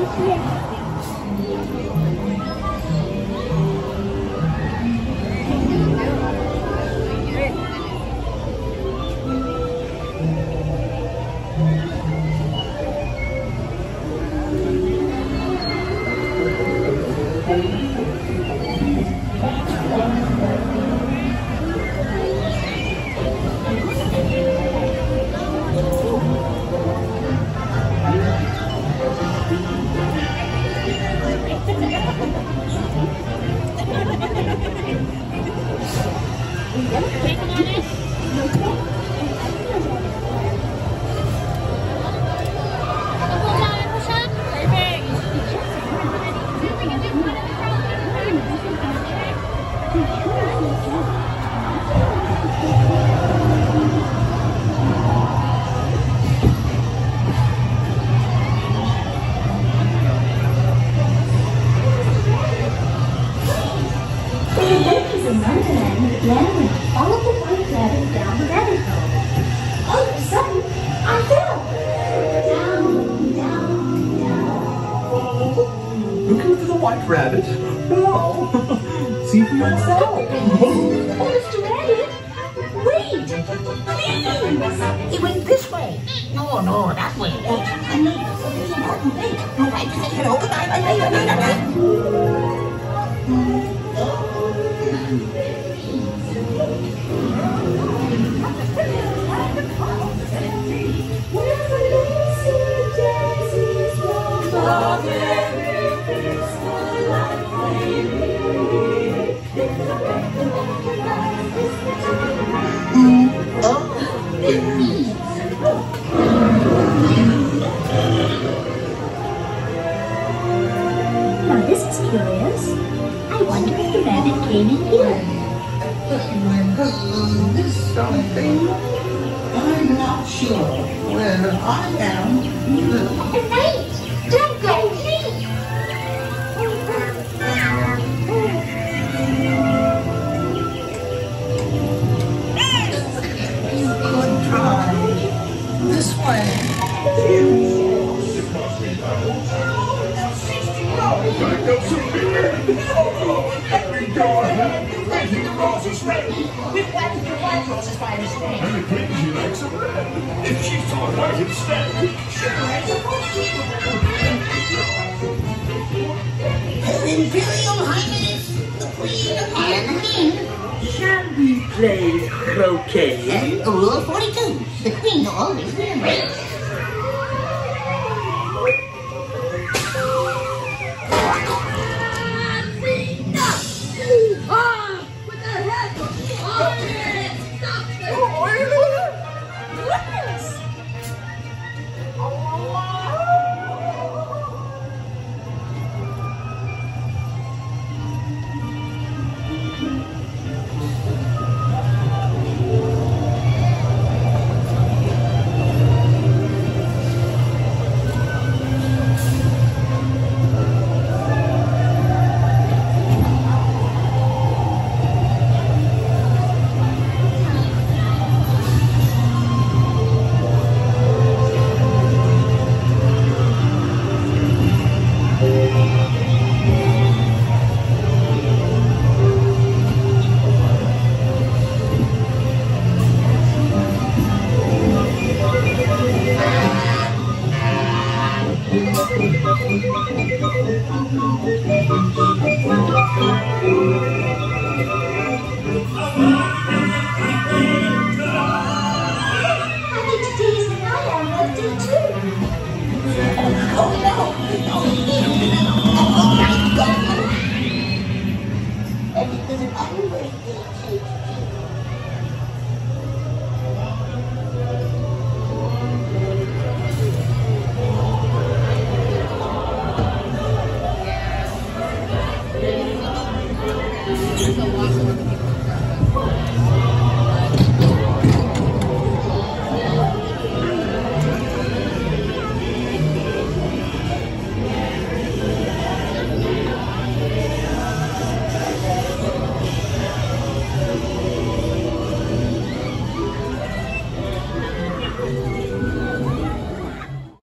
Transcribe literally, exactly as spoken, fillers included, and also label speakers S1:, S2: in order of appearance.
S1: In Wonderland with Wonderland, all of the white rabbits down the rabbit hole. All of a sudden, I fell! Down, down, down.
S2: Looking for the white rabbit? Wow! See for yourself!
S1: Oh, Mister Rabbit! Wait! Please!
S3: It went this way. No, no, that way. Oh, I need something important. Wait, no, I just said open eye, I say, I need that.
S1: Now this is curious. I wonder if the rabbit came in here.
S2: This something? I'm not sure. Where I am.
S1: Wait! Don't go, please!
S2: Good try. This way. I know some beer. Every door. Planting the roses red. We planted the white roses by mistake. And the queen, she likes them red. If she thought white instead, sure as a
S3: Her Imperial Highness, the Queen and the King.
S4: Shall we play croquet?
S3: Rule forty-two. The Queen always wins.
S1: Thank you.